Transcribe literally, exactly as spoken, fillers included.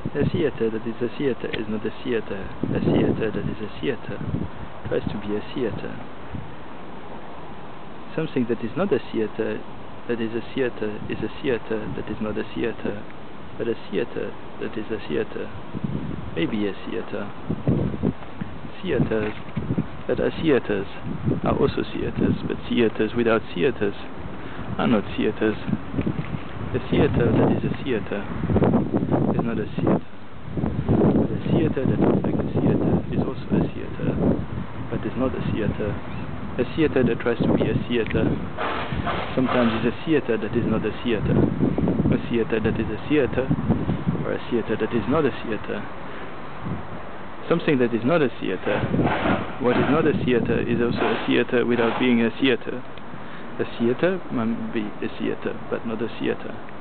A theater that is a theater is not a theater. A theater that is a theater tries to be a theater. Something that is not a theater that is a theater is a theater that is not a theater. But a theater that is a theater may be a theater. Theaters that are theaters are also theaters, but theaters without theaters are not theaters. A theater that is a theater is not a theater. But a theater that looks like a theater is also a theater, but is not a theater. A theater that tries to be a theater sometimes is a theater that is not a theater. A theater that is a theater, or a theater that is not a theater. Something that is not a theater, what is not a theater is also a theater without being a theater. A theater might be a theater, but not a theater.